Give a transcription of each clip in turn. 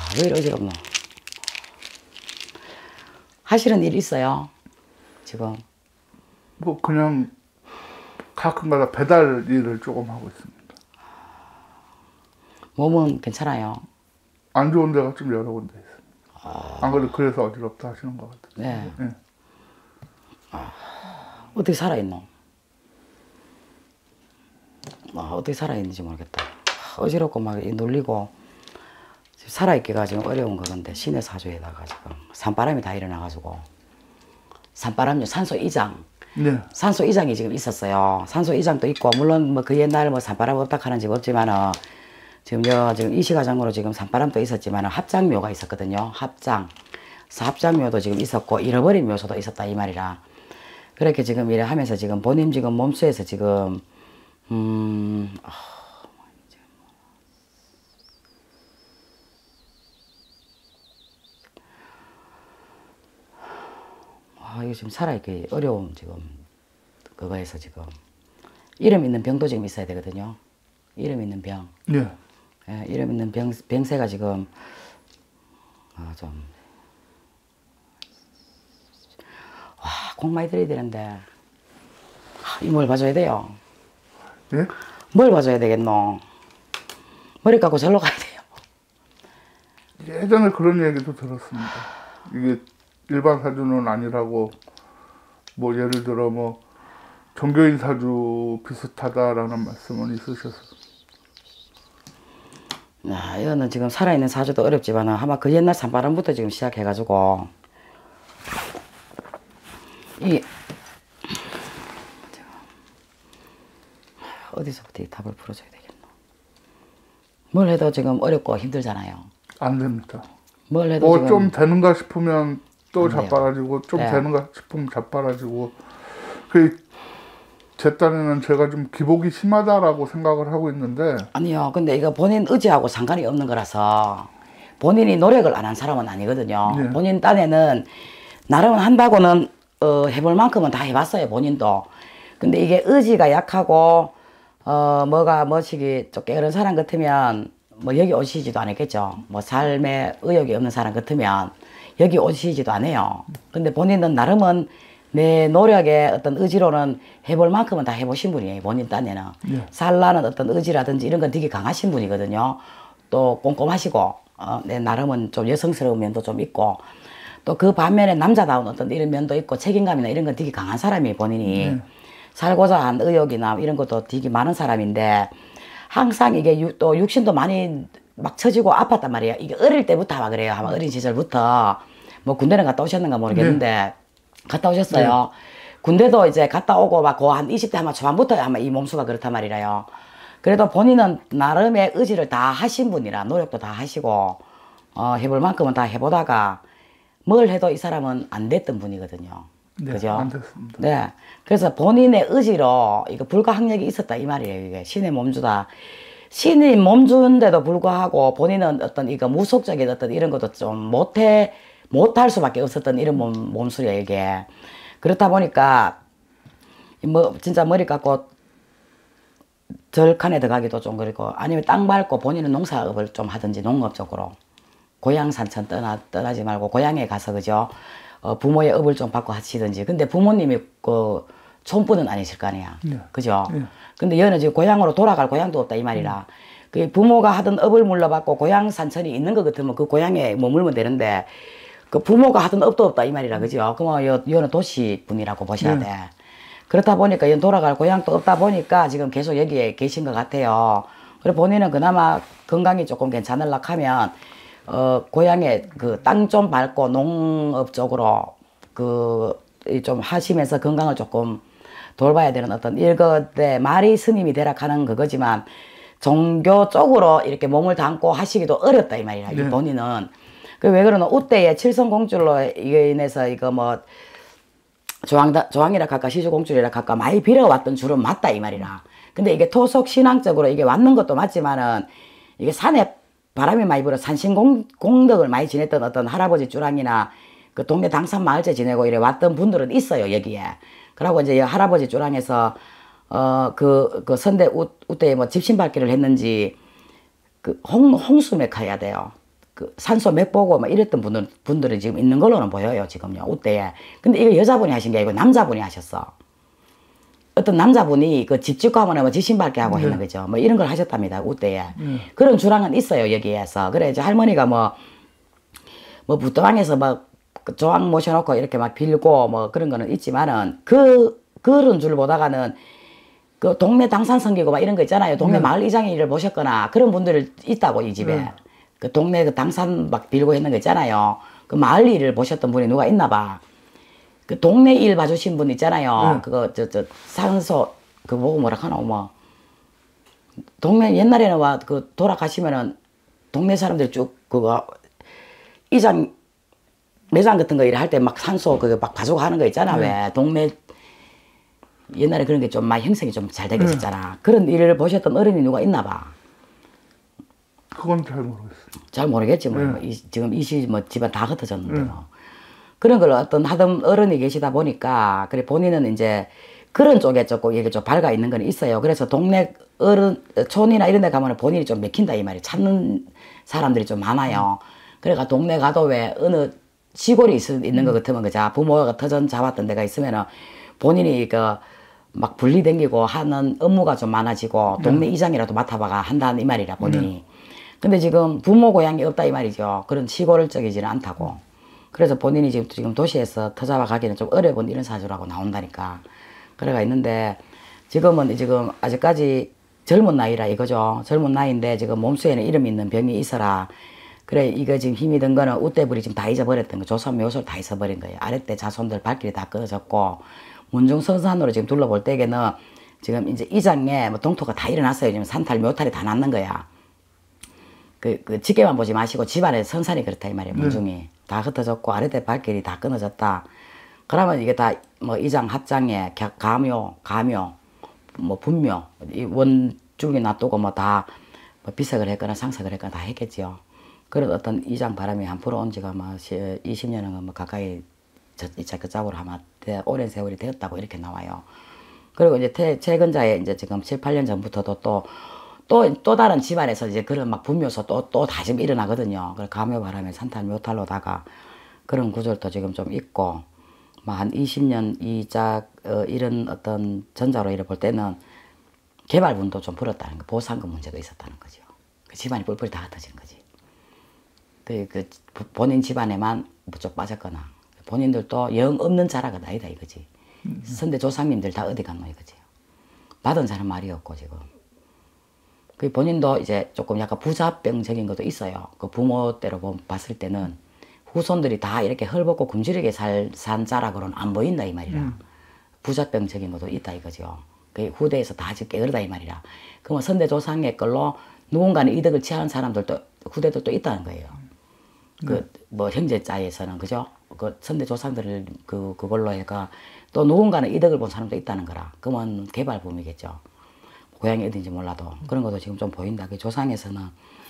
왜 이리 어지럽노? 하시는 일 있어요? 지금? 뭐 그냥 가끔가다 배달 일을 조금 하고 있습니다. 몸은 괜찮아요? 안 좋은 데가 좀 여러 군데 있습니다. 안 그래도 그래서 어지럽다 하시는 것 같아요. 네. 네. 어떻게 살아있노? 어떻게 살아있는지 모르겠다. 어지럽고 막 놀리고 살아있기가 지금 어려운 거건데 신의 사주에다가 지금 산바람이 다 일어나가지고 산바람요 산소 이장 네. 산소 이장이 지금 있었어요. 산소 이장도 있고 물론 뭐 그 옛날 뭐 산바람 없다 하는 집 없지만은 지금 이 시가장으로 지금 산바람도 있었지만은 합장묘가 있었거든요. 합장묘도 지금 있었고 잃어버린 묘소도 있었다 이 말이라. 그렇게 지금 이래 하면서 지금 본인 지금 몸수에서 지금 이거 지금 살아있기 어려운 지금 그거에서 지금 이름 있는 병도 지금 있어야 되거든요. 이름 있는 병. 네. 예, 이름 있는 병세가 지금 좀 공 많이 들여야 되는데 뭘 봐줘야 돼요? 예? 뭘 봐줘야 되겠노? 머리 깎고 절로 가야 돼요. 예전에 그런 얘기도 들었습니다. 이게 일반 사주는 아니라고 뭐 예를 들어 뭐 종교인 사주 비슷하다라는 말씀은 있으셔서. 이거는 지금 살아있는 사주도 어렵지만 아마 그 옛날 산바람부터 지금 시작해가지고 어디서부터 이 답을 풀어줘야 되겠노? 뭘 해도 지금 어렵고 힘들잖아요. 안 됩니다. 뭘 해도 뭐 지금 좀 되는가 싶으면 또 안 돼요. 자빠라지고 좀 네. 되는가 싶으면 자빠라지고 제 딴에는 제가 좀 기복이 심하다라고 생각을 하고 있는데 아니요. 근데 이거 본인 의지하고 상관이 없는 거라서 본인이 노력을 안 한 사람은 아니거든요. 네. 본인 딴에는 나름 한다고는 해볼 만큼은 다 해봤어요. 본인도. 근데 이게 의지가 약하고 뭐가 뭐시기 좀 게으른 사람 같으면 뭐 여기 오시지도 않았겠죠. 뭐 삶에 의욕이 없는 사람 같으면 여기 오시지도 않아요. 근데 본인은 나름은 내 노력의 어떤 의지로는 해볼 만큼은 다 해보신 분이에요. 본인 딴에는. 네. 살라는 어떤 의지라든지 이런 건 되게 강하신 분이거든요. 또 꼼꼼하시고 내 나름은 좀 여성스러운 면도 좀 있고 또 그 반면에 남자다운 어떤 이런 면도 있고 책임감이나 이런 건 되게 강한 사람이에요. 본인이. 네. 살고자 한 의욕이나 이런 것도 되게 많은 사람인데 항상 이게 또 육신도 많이 막 처지고 아팠단 말이에요. 이게 어릴 때부터 아마 그래요. 아마 어린 시절부터 뭐 군대는 갔다 오셨는가 모르겠는데 갔다 오셨어요. 군대도 이제 갔다 오고 막 한 20대 아마 초반부터 아마 이 몸수가 그렇단 말이라요. 그래도 본인은 나름의 의지를 다 하신 분이라 노력도 다 하시고 해볼 만큼은 다 해보다가 뭘 해도 이 사람은 안 됐던 분이거든요. 네, 그죠? 안 됐습니다. 네. 그래서 본인의 의지로 이거 불가항력이 있었다 이 말이에요. 이게 신의 몸주다. 신이 몸주인데도 불구하고 본인은 어떤 이거 무속적인 어떤 이런 것도 좀 못할 수밖에 없었던 이런 몸술이에요, 이게. 그렇다 보니까 뭐 진짜 머리 깎고 절칸에 들어가기도 좀 그렇고 아니면 땅 밟고 본인은 농사업을 좀 하든지 농업 쪽으로 고향 산천 떠나지 말고 고향에 가서 그죠 부모의 업을 좀 받고 하시든지. 근데 부모님이 그 촌분은 아니실 거 아니야. 네. 그죠? 네. 근데 얘는 지금 고향으로 돌아갈 고향도 없다 이 말이라. 그 부모가 하던 업을 물러받고 고향 산천이 있는 것 같으면 그 고향에 머물면 되는데 그 부모가 하던 업도 없다 이 말이라. 그죠? 그러면 얘는 도시 분이라고 보셔야 돼. 그렇다 보니까 얘는 돌아갈 고향도 없다 보니까 지금 계속 여기에 계신 것 같아요. 그리고 본인은 그나마 건강이 조금 괜찮으려고 하면 고향에 그 땅 좀 밟고 농업 쪽으로 좀 하시면서 건강을 조금 돌봐야 되는 어떤 일거대 말이 스님이 되라 하는 그거지만 종교 쪽으로 이렇게 몸을 담고 하시기도 어렵다 이 말이라. 이 본인은. 왜 그러나 우대에 칠성공줄로 인해서 이거 뭐 조항이라 할까 시주공줄이라 할까 많이 빌어왔던 줄은 맞다 이 말이라. 근데 이게 토속 신앙적으로 이게 왔는 것도 맞지만은 이게 산에 바람이 많이 불어 산신공덕을 많이 지냈던 어떤 할아버지 쭈랑이나 그 동네 당산 마을째 지내고 이래 왔던 분들은 있어요 여기에. 그러고 이제 할아버지 쭈랑에서 그 선대 우대에 뭐 집신밟기를 했는지 그 홍수맥 가야 돼요. 그 산소 맥 보고 막 이랬던 분들이 지금 있는 걸로는 보여요, 지금요, 우대에. 근데 이거 여자분이 하신 게 아니고 남자분이 하셨어. 어떤 남자분이 그 집 짓고 하면 뭐 지신 밝게 하고 했는 거죠. 뭐 이런 걸 하셨답니다, 우대에. 그런 주랑은 있어요, 여기에서. 그래, 이제 할머니가 뭐 부도왕에서 막 조항 모셔놓고 이렇게 막 빌고 뭐 그런 거는 있지만은 그런 줄 보다가는 그 동네 당산 섬기고 막 이런 거 있잖아요. 동네 마을 이장의 일을 보셨거나 그런 분들 있다고, 이 집에. 그 동네 그 당산 막 빌고 했는 거 있잖아요. 그 마을 일을 보셨던 분이 누가 있나 봐. 그 동네 일 봐주신 분 있잖아요. 그거 산소 그거 보고 뭐라 하나 뭐 동네 옛날에는 와 그 돌아가시면은 동네 사람들 쭉 그거 이장 매장 같은 거 일할 때 막 산소 그거 막 봐주고 하는 거 있잖아. 왜 동네 옛날에 그런 게 좀 많이 형성이 좀 잘 되게 있었잖아. 그런 일을 보셨던 어른이 누가 있나 봐. 그건 잘 모르겠어요. 잘 모르겠지 뭐. 지금 이 시 뭐 집안 다 흩어졌는데 뭐. 그런 걸 어떤 하던 어른이 계시다 보니까 그래 본인은 이제 그런 쪽에 조금 이게 좀 밝아 있는 건 있어요. 그래서 동네 어른 촌이나 이런 데 가면 본인이 좀 맥힌다 이 말이 찾는 사람들이 좀 많아요. 그러니까 동네 가도 왜 어느 시골이 있는 것 같으면 그자 부모가 터전 잡았던 데가 있으면은 본인이 그 막 분리 댕기고 하는 업무가 좀 많아지고 동네 이장이라도 맡아봐가 한다는 이 말이라 본인이. 근데 지금 부모 고향이 없다 이 말이죠. 그런 시골적이지는 않다고. 그래서 본인이 지금 도시에서 터잡아 가기는 좀 어려운 이런 사주라고 나온다니까. 그래가 있는데 지금은 지금 아직까지 젊은 나이라 이거죠. 젊은 나이인데 지금 몸수에는 이름 있는 병이 있어라. 그래 이거 지금 힘이 든 거는 우대불이 지금 다 잊어버렸던 거. 조선 묘소를 다 잊어버린 거예요. 아랫대 자손들 발길이 다 끊어졌고 문중성산으로 지금 둘러볼 때에는 지금 이제 이장에 뭐 동토가 다 일어났어요. 지금 산탈 묘탈이 다 났는 거야. 그 직계만 보지 마시고 집안에 선산이 그렇다 이 말이에요. 문중이 다 흩어졌고 아랫대 발길이 다 끊어졌다. 그러면 이게 다 뭐 이장 합장에 가묘 뭐 분묘 이 원중이 놔두고 뭐 다 뭐 비석을 했거나 상석을 했거나 다 했겠지요. 그런 어떤 이장 바람이 한 불어온 지가 뭐 20년은 뭐 가까이 그 짝으로 아마 오랜 세월이 되었다고 이렇게 나와요. 그리고 이제 최근자에 이제 지금 7, 8년 전부터도 또 다른 집안에서 이제 그런 막 분묘소 또 다시 일어나거든요. 그 가묘 바람에 산탈 묘탈로다가 그런 구절도 지금 좀 있고, 뭐 한 20년 이런 어떤 전자로 이래 볼 때는 개발분도 좀 불었다는 거, 보상금 문제도 있었다는 거죠. 그 집안이 뿔뿔이 다 흩어진 거지. 그 본인 집안에만 무척 빠졌거나, 본인들도 영 없는 자라가 아니다 이거지. 선대 조상님들 다 어디 갔노 이거지. 받은 사람 말이 없고 지금. 그 본인도 이제 조금 약간 부자병적인 것도 있어요. 그 부모 때로 봤을 때는 후손들이 다 이렇게 헐벗고 굶주리게 산 자락으로는 안 보인다 이 말이라. 부자병적인 것도 있다 이거죠. 그 후대에서 다 지금 게으르다 이 말이라. 그러면 선대 조상의 걸로 누군가는 이득을 취하는 사람들도 후대들도 있다는 거예요. 그 뭐 형제자에서는 그죠? 그 선대 조상들을 그걸로 해가 또 누군가는 이득을 본 사람도 있다는 거라. 그러면 개발붐이겠죠. 고향이 어딘지 몰라도 그런 것도 지금 좀 보인다. 그 조상에서는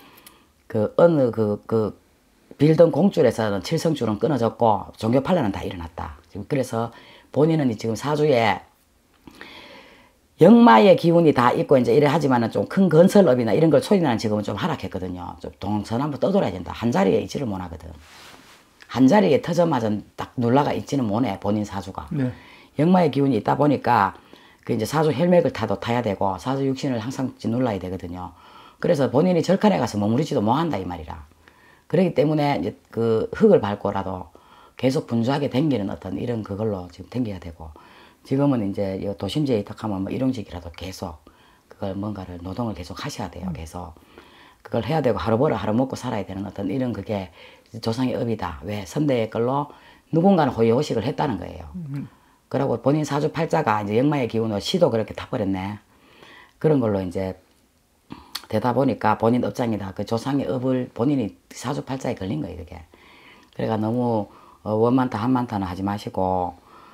그 어느 그 빌던 공줄에서는 칠성줄은 끊어졌고 종교 판례는 다 일어났다. 지금 그래서 본인은 지금 사주에 역마의 기운이 다 있고 이제 이래 하지만은 좀 큰 건설업이나 이런 걸 소리나는 지금은 좀 하락했거든요. 좀 동서남북 떠돌아야 된다. 한 자리에 있지를 못하거든. 한 자리에 터져마저 딱 눌러가 있지는 못해 본인 사주가. 네. 역마의 기운이 있다 보니까 그 이제 사주 혈맥을 타야 되고 사주 육신을 항상 눌러야 되거든요. 그래서 본인이 절간에 가서 머무르지도 못한다 이 말이라. 그렇기 때문에 이제 그 흙을 밟고라도 계속 분주하게 댕기는 어떤 이런 그걸로 지금 댕겨야 되고, 지금은 이제 도심지에 입학하면 뭐 일용직이라도 계속 그걸 뭔가를 노동을 계속 하셔야 돼요. 계속 그걸 해야 되고 하루 벌어 하루 먹고 살아야 되는 어떤 이런 그게 조상의 업이다. 왜 선대의 걸로 누군가는 호의호식을 했다는 거예요. 그러고 본인 사주 팔자가 이제 역마의 기운으로 시도 그렇게 타버렸네. 그런 걸로 이제 되다 보니까 본인 업장이다. 그 조상의 업을 본인이 사주 팔자에 걸린 거예요, 그게. 그래가 너무 원만타 한만타는 하지 마시고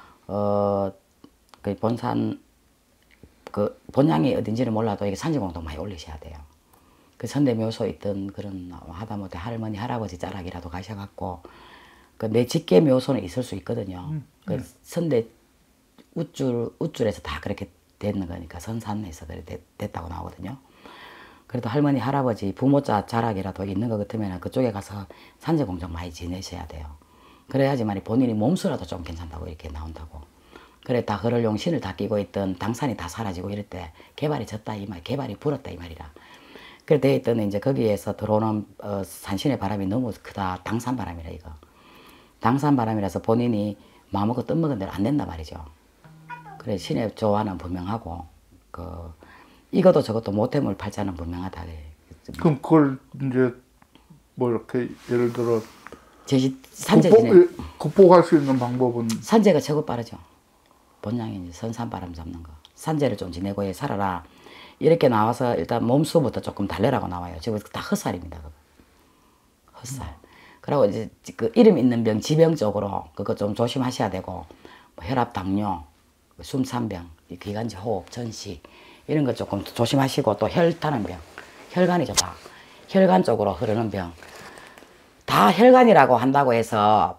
그 본산 그 본향이 어딘지는 몰라도 이게 산지공동 많이 올리셔야 돼요. 그 선대묘소에 있던 그런 하다못해 할머니 할아버지 자락이라도 가셔갖고 그 내 직계 묘소는 있을 수 있거든요. 그 선대 우줄에서 다 그렇게 되는 거니까 선산에서 그렇게 됐다고 나오거든요. 그래도 할머니, 할아버지, 부모자 자락이라도 있는 것 같으면 그쪽에 가서 산재 공정 많이 지내셔야 돼요. 그래야지만 본인이 몸수라도 좀 괜찮다고 이렇게 나온다고. 그래 다 그럴 용신을 다 끼고 있던 당산이 다 사라지고 이럴 때 개발이 졌다 이 말, 개발이 불었다 이 말이라. 그래 돼 있던 이제 거기에서 들어오는 산신의 바람이 너무 크다. 당산 바람이라 이거. 당산 바람이라서 본인이 마음먹고 뜻먹은 대로 안 된다 말이죠. 그래 신의 조화는 분명하고 이것도 저것도 모태물 팔자는 분명하다. 그럼 그걸 이제 뭐 이렇게 예를 들어 제시 산재 지내 극복할 수 있는 방법은 산재가 최고 빠르죠. 본향이 이제 선산바람 잡는 거. 산재를 좀 지내고 해 살아라. 이렇게 나와서 일단 몸수부터 조금 달래라고 나와요. 지금 다 헛살입니다. 헛살. 그리고 이제 그 이름 있는 병, 지병 쪽으로 그거 좀 조심하셔야 되고 뭐 혈압, 당뇨, 숨찬병, 기관지 호흡, 전시 이런 거 조금 조심하시고 또 혈 타는 병, 혈관이죠 다. 혈관 쪽으로 흐르는 병. 다 혈관이라고 한다고 해서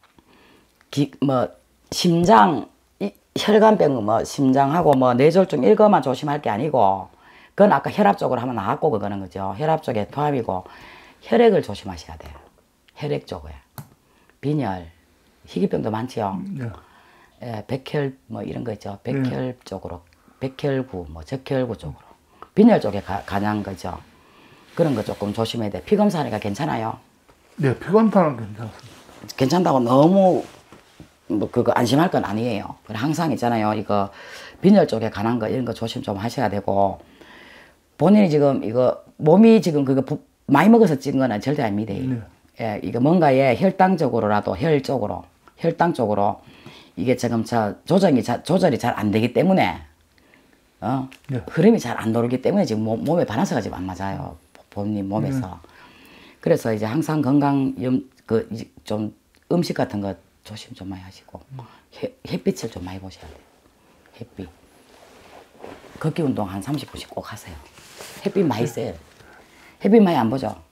뭐 심장 혈관병 뭐 심장하고 뭐 뇌졸중 이거만 조심할 게 아니고 그건 아까 혈압 쪽으로 하면 나왔고 그거는 그죠. 혈압 쪽에 포함이고 혈액을 조심하셔야 돼요. 혈액 쪽에 빈혈, 희귀병도 많지요. 네. 예, 백혈 뭐 이런 거 있죠. 백혈 쪽으로 백혈구 뭐 적혈구 쪽으로 빈혈 쪽에 가난 거죠. 그런 거 조금 조심해야 돼. 피 검사하니까 괜찮아요. 네, 피검사는 괜찮습니다. 괜찮다고 너무 뭐 그거 안심할 건 아니에요. 항상 있잖아요. 이거 빈혈 쪽에 관한 거 이런 거 조심 좀 하셔야 되고 본인이 지금 이거 몸이 지금 그거 많이 먹어서 찐 거는 절대 아닙니다. 네. 예, 이거 뭔가에 혈당 쪽으로라도 혈당 쪽으로 이게 지금 조절이 잘 안 되기 때문에 네. 흐름이 잘 안 돌기 때문에 지금 몸에 밸런스가 지금 안 맞아요. 본인 몸에서. 그래서 이제 항상 건강 좀 음식 같은 거 조심 좀 많이 하시고 햇빛을 좀 많이 보셔야 돼요. 햇빛. 걷기 운동 한 30분씩 꼭 하세요. 햇빛 많이 쐬요. 햇빛 많이 안 보죠?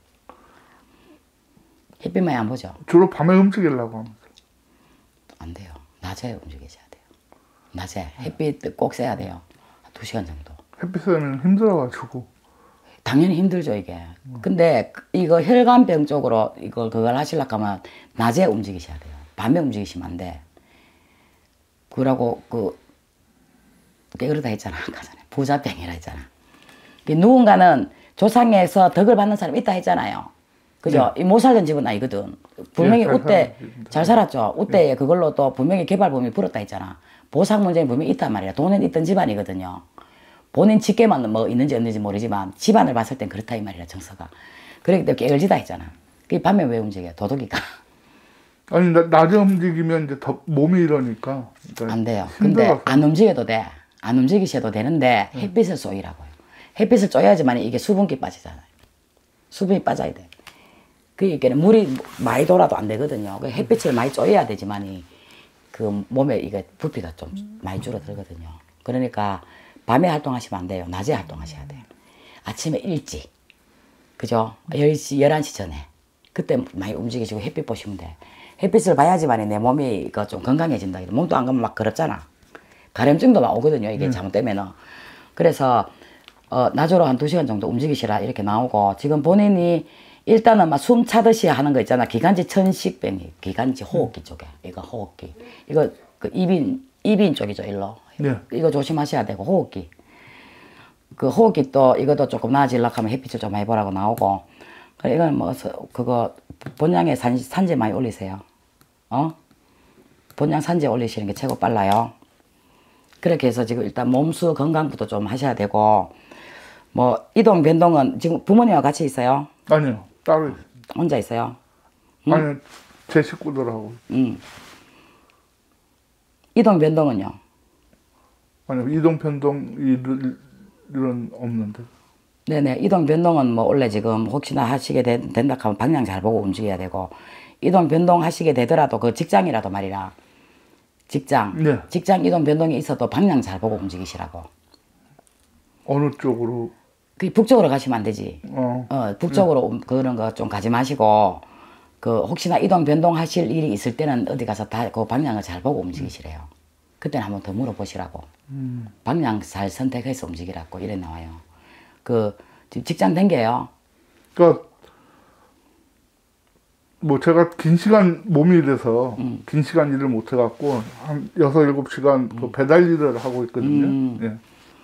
햇빛 많이 안 보죠? 주로 밤에 움직이려고 합니다. 안 돼요. 낮에 움직이셔야 돼요. 낮에 햇빛 꼭 쐬야 돼요. 2시간 정도. 햇빛 쐬면 힘들어가지고. 당연히 힘들죠 이게. 근데 이거 혈관병 쪽으로 그걸 하시려고 하면 낮에 움직이셔야 돼요. 밤에 움직이시면 안 돼. 그러고 그러다 했잖아 아까 전에 부자병이라 했잖아. 누군가는 조상에서 덕을 받는 사람이 있다 했잖아요. 그죠? 네. 못 살던 집은 아니거든. 분명히 네, 우때 잘 살았죠. 우때에 그걸로 또 분명히 개발범위 불었다 했잖아. 보상 문제는 분명히 있단 말이야. 돈은 있던 집안이거든요. 본인 직계만 뭐 있는지 없는지 모르지만 집안을 봤을 땐 그렇다 이 말이야 정서가. 그렇기 때문에 깨어지다 했잖아. 그게 밤에 왜 움직여? 도둑이가. 아니 낮에 움직이면 이제 더 몸이 이러니까. 안 돼요. 힘들어서. 근데 안 움직여도 돼. 안 움직이셔도 되는데 햇빛을 쏘이라고요. 햇빛을 쬐야지만 이게 수분기 빠지잖아요. 수분이 빠져야 돼. 그러니까 물이 많이 돌아도 안 되거든요. 햇빛을 많이 쬐야 되지만이 그 몸에 이게 부피가 좀 많이 줄어들거든요. 그러니까 밤에 활동하시면 안 돼요. 낮에 활동하셔야 돼요. 아침에 일찍. 그죠? 10시, 11시 전에. 그때 많이 움직이시고 햇빛 보시면 돼. 햇빛을 봐야지만 내 몸이 좀 건강해진다. 몸도 안 가면 막 그렇잖아. 가려움증도 막 오거든요. 이게 잘못되면은. 그래서 낮으로 한 2시간 정도 움직이시라 이렇게 나오고 지금 본인이 일단은 막 숨 차듯이 하는 거 있잖아. 기관지 천식병이 기관지 호흡기 쪽에. 이거 호흡기. 이거 그 이빈 쪽이죠. 일로. 네. 이거 조심하셔야 되고 호흡기. 그 호흡기 또 이것도 조금 나아지려고 하면 햇빛을 좀 많이 보라고 나오고. 그래 이건 뭐 그거 본향에 산재 많이 올리세요. 본향 산재 올리시는 게 최고 빨라요. 그렇게 해서 지금 일단 몸수 건강부터 좀 하셔야 되고 뭐 이동 변동은 지금 부모님과 같이 있어요? 아니요. 따로 있습니다. 혼자 있어요? 아니 제 식구들하고. 이동 변동은요? 아니 이동 변동 이런 없는데. 네네. 이동 변동은 뭐 원래 지금 혹시나 하시게 된다 하면 방향 잘 보고 움직여야 되고 이동 변동 하시게 되더라도 그 직장이라도 말이라 네. 직장 이동 변동이 있어도 방향 잘 보고 움직이시라고. 어느 쪽으로? 그 북쪽으로 가시면 안 되지. 북쪽으로 그런 거 좀 가지 마시고 그 혹시나 이동 변동 하실 일이 있을 때는 어디 가서 다 그 방향을 잘 보고 움직이시래요. 그때는 한번 더 물어보시라고. 방향 잘 선택해서 움직이라고 이래 나와요. 그 지금 직장 댕겨요. 그러니까 뭐 제가 긴 시간 몸이 이래서 긴 시간 일을 못 해갖고 한 6, 7시간 그 배달 일을 하고 있거든요. 예.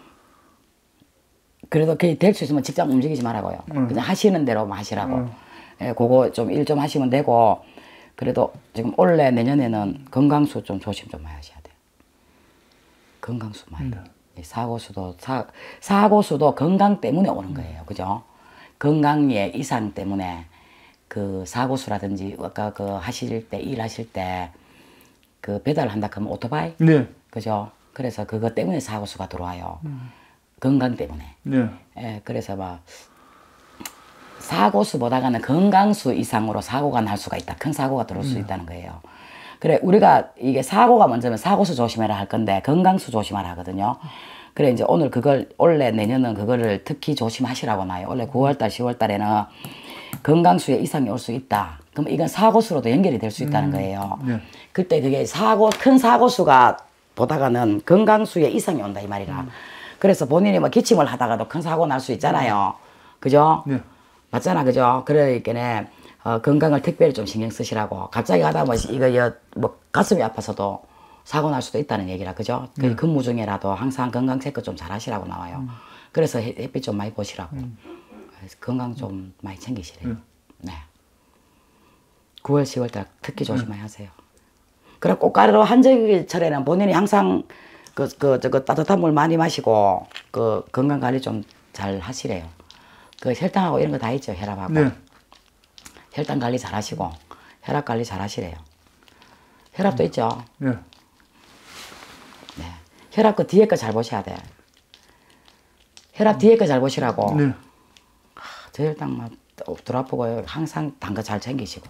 그래도 그게 될 수 있으면 직장 움직이지 말라고요. 그냥 하시는 대로 하시라고. 예, 그거 좀 일 좀 하시면 되고, 그래도 지금 올해 내년에는 건강수 좀 조심 좀 많이 하셔야 돼요. 건강수 많이. 사고수도 건강 때문에 오는 거예요. 그죠? 건강의 이상 때문에 그 사고수라든지 아까 그 하실 때, 일하실 때 그 배달한다 그러면 오토바이? 네. 그죠? 그래서 그것 때문에 사고수가 들어와요. 건강 때문에. 네. 예, 그래서 막 사고수보다는 건강수 이상으로 사고가 날 수가 있다. 큰 사고가 들어올 수 있다는 거예요. 그래, 우리가 이게 사고가 먼저면 사고수 조심해라 할 건데 건강수 조심하라 하거든요. 그래, 이제 오늘 그걸 올해 내년은 그거를 특히 조심하시라고 나요. 원래 9월달, 10월달에는 건강수에 이상이 올 수 있다. 그럼 이건 사고수로도 연결이 될 수 있다는 거예요. 네. 그때 그게 큰 사고수가 보다가는 건강수에 이상이 온다 이 말이라. 그래서 본인이 뭐 기침을 하다가도 큰 사고 날 수 있잖아요. 그죠? 네. 맞잖아, 그죠? 그러니까 건강을 특별히 좀 신경 쓰시라고. 갑자기 하다 뭐 이거 뭐 가슴이 아파서도 사고 날 수도 있다는 얘기라, 그죠? 그 근무 중에라도 항상 건강 체크 좀 잘 하시라고 나와요. 그래서 햇빛 좀 많이 보시라고. 그래서 건강 좀 많이 챙기시래요. 네. 9월, 10월 달 특히 조심히 하세요. 그래, 꽃가루 한절기철에는 본인이 항상 저거 따뜻한 물 많이 마시고 그 건강 관리 좀 잘 하시래요. 그 혈당하고 이런 거 다 있죠, 혈압하고. 네. 혈당 관리 잘 하시고 혈압 관리 잘 하시래요. 혈압도 있죠. 네. 네. 혈압 그 뒤에 거 잘 보셔야 돼. 혈압 뒤에 거 잘 보시라고. 네. 저혈당 막 들어아프고 항상 단 거 잘 챙기시고.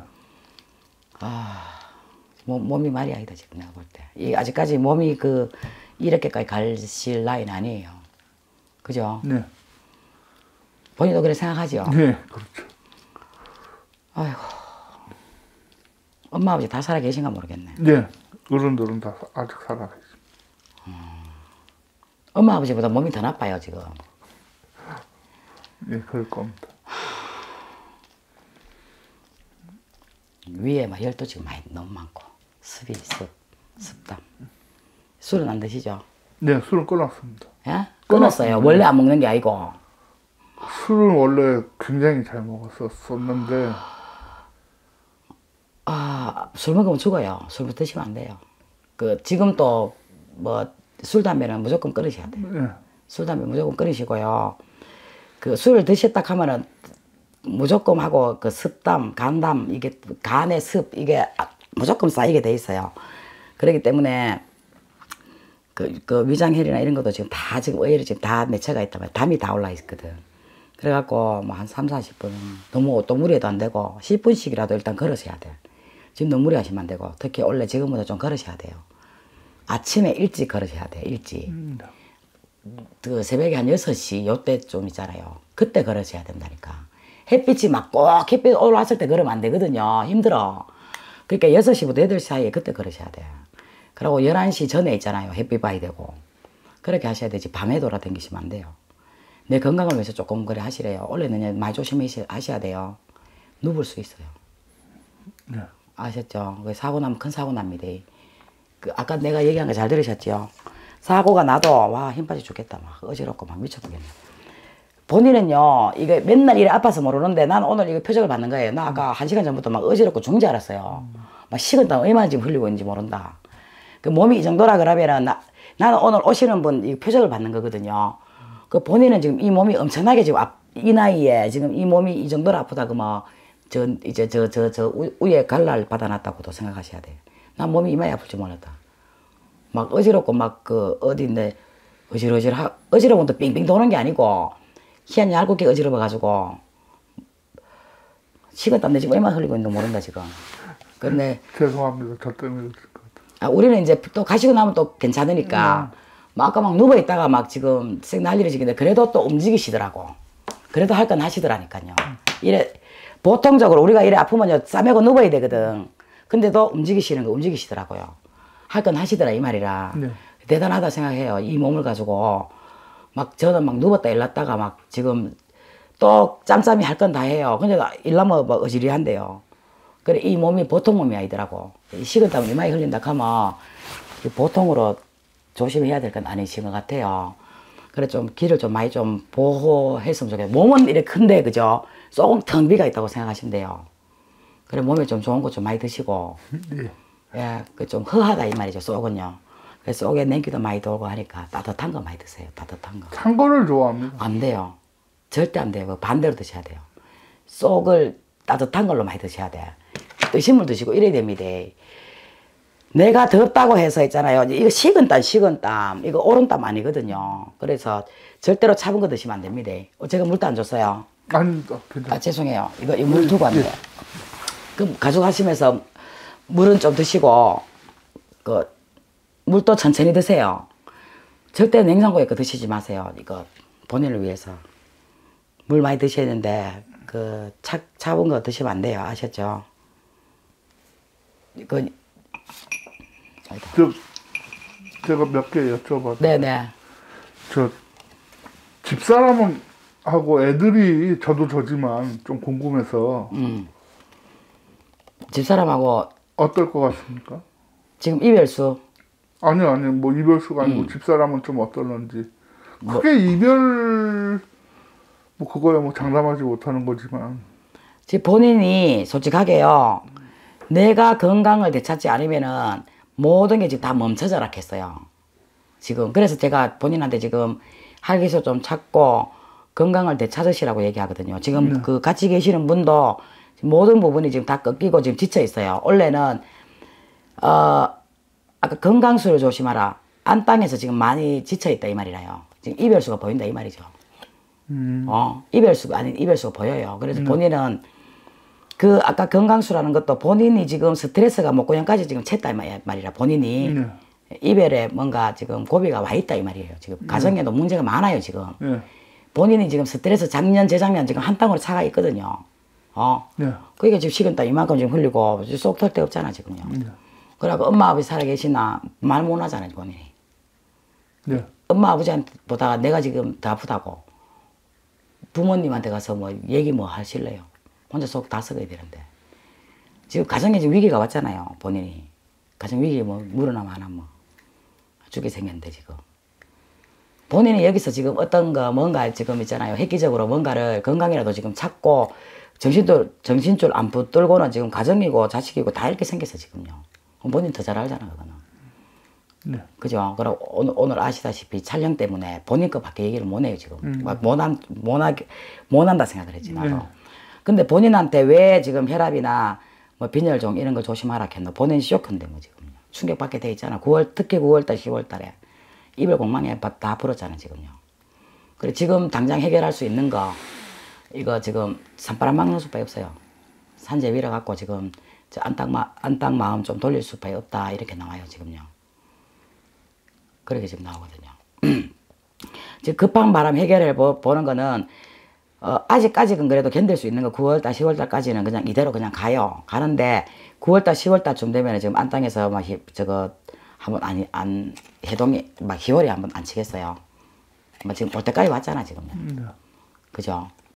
몸이 말이 아니다 지금 내가 볼 때. 아직까지 몸이 이렇게까지 가실 나이는 아니에요. 그죠? 네. 본인도 그렇게 생각하죠? 네, 그렇죠. 아이고. 엄마 아버지 다 살아 계신가 모르겠네. 네. 어른들은 다 아직 살아계시. 엄마 아버지보다 몸이 더 나빠요 지금. 예, 그럴 겁니다. 위에 막 열도 지금 너무 많고 습담. 술은 안 드시죠? 네, 술은 끊었습니다. 예? 끊었어요. 원래 안 먹는 게 아니고. 술은 원래 굉장히 잘 먹었었는데 술 먹으면 죽어요. 술 드시면 안 돼요. 지금 또 뭐 술 담배는 무조건 끊으셔야 돼요. 네. 술 담배 무조건 끊으시고요. 술을 드셨다 하면은 무조건 하고 습담, 간담, 이게 간의 습 이게 무조건 쌓이게 돼 있어요. 그렇기 때문에 위장혈이나 이런 것도 지금 다 지금 의외로 지금 다 내체가 있단 말이야. 담이 다 올라 있거든. 그래갖고 뭐 한 3, 40분 너무 또 무리해도 안 되고 10분씩이라도 일단 걸으셔야 돼. 지금 너무 무리하시면 안 되고 특히 원래 지금보다 좀 걸으셔야 돼요. 아침에 일찍 걸으셔야 돼요. 일찍. 새벽에 한 6시 요때쯤 있잖아요. 그때 걸으셔야 된다니까. 햇빛이 막 꼭 햇빛 올라왔을 때 걸으면 안 되거든요. 힘들어. 그러니까 6시부터 8시 사이에 그때 걸으셔야 돼요. 그리고 11시 전에 있잖아요. 햇빛 봐야 되고. 그렇게 하셔야 되지. 밤에 돌아다니시면 안 돼요. 내 건강을 위해서 조금 그래 하시래요. 원래는 많이 조심하셔야 돼요. 누울 수 있어요. 네. 아셨죠? 사고 나면 큰 사고 납니다. 아까 내가 얘기한 거 잘 들으셨죠? 사고가 나도 와 힘 빠져 죽겠다. 막 어지럽고 막 미쳐버리겠네. 본인은요, 이게 맨날 이래 아파서 모르는데 난 오늘 이거 표적을 받는 거예요. 나 아까 1시간 전부터 막 어지럽고 죽는 줄 알았어요. 막 식은땀 얼마나 지금 흘리고 있는지 모른다. 몸이 이 정도라 그러면은 나는 오늘 오시는 분 이 표적을 받는 거거든요. 본인은 지금 이 몸이 엄청나게 지금 이 나이에 지금 이 몸이 이 정도로 아프다고 위에 갈랄 받아놨다고도 생각하셔야 돼요. 난 몸이 이마에 아플 줄 몰랐다. 막 어지럽고 어딘데 어지러운 또 빙빙 도는 게 아니고 희한히 얇게 어지러워가지고 식은땀 내 지금 얼마나 흘리고 있는지 모른다 지금. 근데 죄송합니다. 저 때문에 그럴 것 같아요. 우리는 이제 또 가시고 나면 또 괜찮으니까 아까 막 누워있다가 막 지금 쌩 난리를 지는데 그래도 또 움직이시더라고. 그래도 할 건 하시더라니까요. 이래 보통적으로 우리가 이래 아프면요 싸매고 누워야 되거든. 근데도 움직이시더라고요. 할 건 하시더라 이 말이라. 네. 대단하다 생각해요. 이 몸을 가지고 저는 막 누웠다 일났다가 막 지금 또 짬짬이 할 건 다 해요. 근데 일하면 뭐 어지리한데요. 그래 이 몸이 보통 몸이 아니더라고. 이 식은땀을 이마에 흘린다 하면 보통으로 조심해야 될 건 아니신 것 같아요. 그래 좀 길을 좀 많이 좀 보호했으면 좋겠어요. 몸은 이렇게 큰데 그죠? 조금 텅 비가 있다고 생각하시면 돼요. 그래 몸에 좀 좋은 거 좀 많이 드시고 네. 예, 그 좀 허하다 이 말이죠 속은요. 그래서 속에 냉기도 많이 돌고 하니까 따뜻한 거 많이 드세요. 따뜻한 거. 찬 거를 좋아합니다. 안 돼요. 절대 안 돼요. 반대로 드셔야 돼요. 속을 따뜻한 걸로 많이 드셔야 돼. 뜨신 물 드시고 이래야 됩니다. 내가 덥다고 해서 있잖아요. 이거 식은땀. 이거 오른땀 아니거든요. 그래서 절대로 차분 거 드시면 안 됩니다. 제가 물도 안 줬어요. 아닙니다. 괜찮아요. 아, 죄송해요. 이거 물 두고 왔는데. 그럼 가져가시면서 물은 좀 드시고, 물도 천천히 드세요. 절대 냉장고에 거 드시지 마세요. 이거 본인을 위해서. 물 많이 드셔야 되는데, 차분 거 드시면 안 돼요. 아셨죠? 제가 몇 개 여쭤봐도. 네네. 집사람하고 애들이 저도 저지만 좀 궁금해서. 집사람하고 어떨 것 같습니까? 지금 이별수. 아니요. 뭐 이별수가 아니고 집사람은 좀 어떨런지. 크게 이별, 뭐 그거야 뭐 장담하지 못하는 거지만. 지금 본인이 솔직하게요. 내가 건강을 되찾지 않으면은 모든 게 지금 다 멈춰져라 했어요. 지금. 그래서 제가 본인한테 지금 활기소 좀 찾고 건강을 되찾으시라고 얘기하거든요. 지금 그 같이 계시는 분도 모든 부분이 지금 다 꺾이고 지금 지쳐 있어요. 원래는, 아까 건강수를 조심하라. 안땅에서 지금 많이 지쳐 있다 이 말이라요. 지금 이별수가 보인다 이 말이죠. 이별수가 아닌 이별수가 보여요. 그래서 본인은 아까 건강수라는 것도 본인이 지금 스트레스가 목고형까지 지금 챘다 이 말이라 본인이 이별에 뭔가 지금 고비가 와 있다 이 말이에요. 지금 가정에도 문제가 많아요 지금. 본인이 지금 스트레스 작년 재작년 지금 한 땅으로 차가 있거든요. 그러니까 지금 식은땀 이만큼 지금 흘리고 쏙 털 데 없잖아 지금요. 그러고 엄마 아버지 살아계시나 말 못 하잖아요 본인이. 엄마 아버지한테 보다가 내가 지금 더 아프다고 부모님한테 가서 뭐 얘기 뭐 하실래요? 혼자 속 다 썩어야 되는데. 지금 가정에 지금 위기가 왔잖아요, 본인이. 가정 위기 뭐, 물어나면 안 하면 죽게 생겼는데, 지금. 본인이 여기서 지금 어떤 거, 뭔가 지금 있잖아요. 획기적으로 뭔가를 건강이라도 지금 찾고, 정신줄 안 붙들고는 지금 가정이고 자식이고 다 이렇게 생겼어, 지금요. 본인 더 잘 알잖아, 그거는. 그죠? 그럼 오늘 아시다시피 촬영 때문에 본인 거 밖에 얘기를 못 해요, 지금. 막 못 한다 생각을 했지, 나도. 근데 본인한테 왜 지금 혈압이나 뭐 빈혈종 이런 거 조심하라 했노? 본인 쇼크인데 뭐 지금 충격받게 돼 있잖아. 특히 9월달, 10월달에 이별 공망에 다 불었잖아 지금요. 그래 지금 당장 해결할 수 있는 거 이거 지금 산바람 막는 수밖에 없어요. 산재 밀어 갖고 지금 저 안땅 마음 좀 돌릴 수밖에 없다 이렇게 나와요 지금요. 그렇게 지금 나오거든요. 지금 급한 바람 해결해 보는 거는. 아직까지는 그래도 견딜 수 있는 거 9월달, 10월달까지는 그냥 이대로 그냥 가요. 가는데 9월달, 10월달쯤 되면 지금 안땅에서 막 한번 해동이 막 희월이 한번 안 치겠어요. 뭐 지금 올 때까지 왔잖아 지금. 그죠?